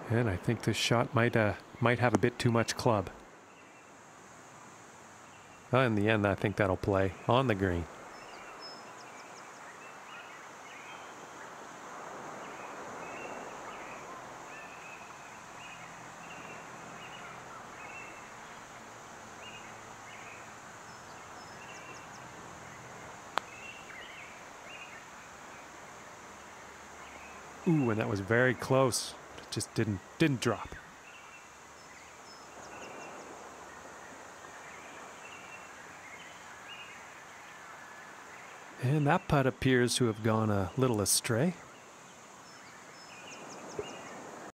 And I think this shot might have a bit too much club. In the end, I think that'll play on the green. Ooh, and that was very close. It just didn't drop. And that putt appears to have gone a little astray.